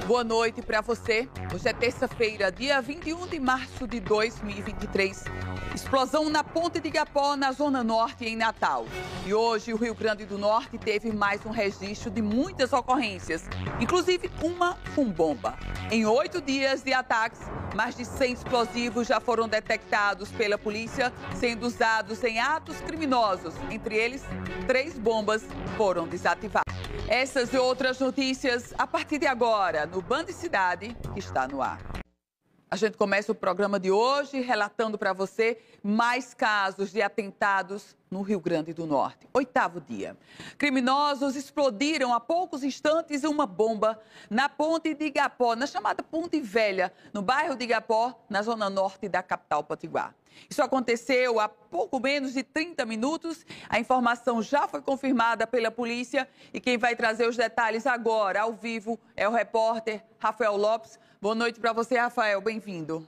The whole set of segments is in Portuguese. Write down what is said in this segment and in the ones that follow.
Boa noite para você. Hoje é terça-feira, dia 21 de março de 2023. Explosão na Ponte de Igapó, na Zona Norte, em Natal. E hoje o Rio Grande do Norte teve mais um registro de muitas ocorrências, inclusive uma com bomba. Em 8 dias de ataques, mais de 100 explosivos já foram detectados pela polícia, sendo usados em atos criminosos. Entre eles, 3 bombas foram desativadas. Essas e outras notícias a partir de agora no Band Cidade, que está no ar. A gente começa o programa de hoje relatando para você mais casos de atentados no Rio Grande do Norte. 8º dia. Criminosos explodiram há poucos instantes uma bomba na Ponte de Igapó, na chamada Ponte Velha, no bairro de Igapó, na zona norte da capital potiguar. Isso aconteceu há pouco menos de 30 minutos. A informação já foi confirmada pela polícia e quem vai trazer os detalhes agora, ao vivo, é o repórter Rafael Lopes. Boa noite para você, Rafael. Bem-vindo.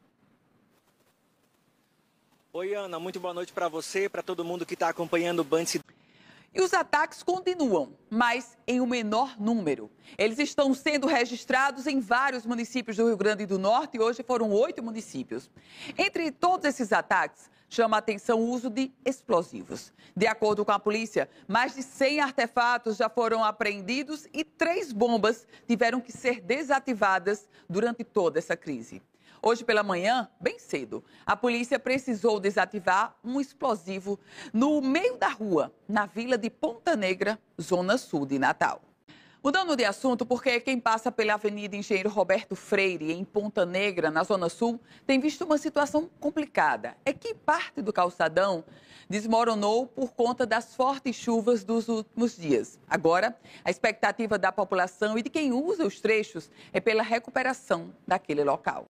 Oi, Ana. Muito boa noite para você, para todo mundo que está acompanhando o Band Cidade. E os ataques continuam, mas em um menor número. Eles estão sendo registrados em vários municípios do Rio Grande do Norte e hoje foram 8 municípios. Entre todos esses ataques, chama a atenção o uso de explosivos. De acordo com a polícia, mais de 100 artefatos já foram apreendidos e 3 bombas tiveram que ser desativadas durante toda essa crise. Hoje pela manhã, bem cedo, a polícia precisou desativar um explosivo no meio da rua, na vila de Ponta Negra, zona sul de Natal. Mudando de assunto, porque quem passa pela Avenida Engenheiro Roberto Freire, em Ponta Negra, na zona sul, tem visto uma situação complicada. É que parte do calçadão desmoronou por conta das fortes chuvas dos últimos dias. Agora, a expectativa da população e de quem usa os trechos é pela recuperação daquele local.